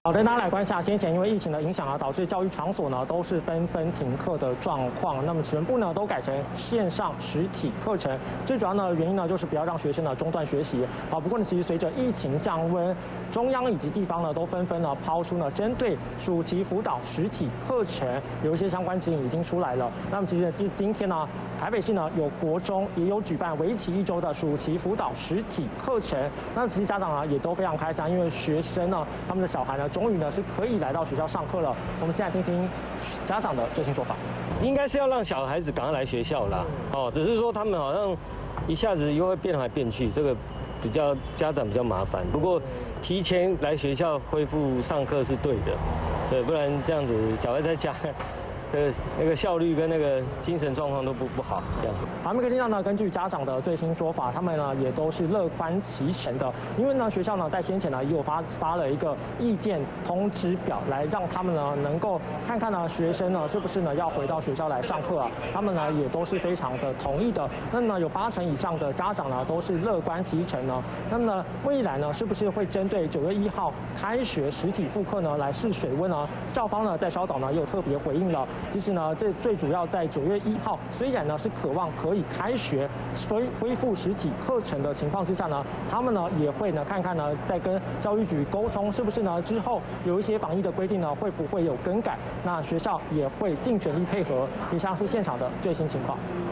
好的，大家来观察，先前因为疫情的影响啊，导致教育场所呢都是纷纷停课的状况。那么全部呢都改成线上实体课程。最主要呢原因呢就是不要让学生呢中断学习。好，不过呢其实随着疫情降温，中央以及地方呢都纷纷呢抛出呢针对暑期辅导实体课程有一些相关指引已经出来了。那么其实今天呢台北市呢有国中也有举办为期1周的暑期辅导实体课程。那其实家长啊也都非常开心，因为学生呢他们的小孩呢终于呢是可以来到学校上课了。我们现在听听家长的最新说法。 应该是要让小孩子赶快来学校啦，只是说他们好像一下子又会变来变去，这个比较家长比较麻烦。不过提前来学校恢复上课是对的，对，不然这样子小孩在家。那个效率跟那个精神状况都不好，这样。 我们可以听到呢，根据家长的最新说法，他们呢也都是乐观其成的，因为呢学校呢在先前呢也有发了一个意见通知表，来让他们呢能够看看呢学生呢是不是呢要回到学校来上课啊，他们呢也都是非常的同意的。那么呢有80%以上的家长呢都是乐观其成呢。那么呢未来呢是不是会针对9月1号开学实体复课呢来试水温呢？校方呢在稍早呢也有特别回应了。其实呢，这最主要在9月1号，虽然呢是渴望可以开学，恢复实体课程的情况之下呢，他们呢也会呢看看呢，在跟教育局沟通，是不是呢之后有一些防疫的规定呢会不会有更改？那学校也会尽全力配合。以上是现场的最新情况。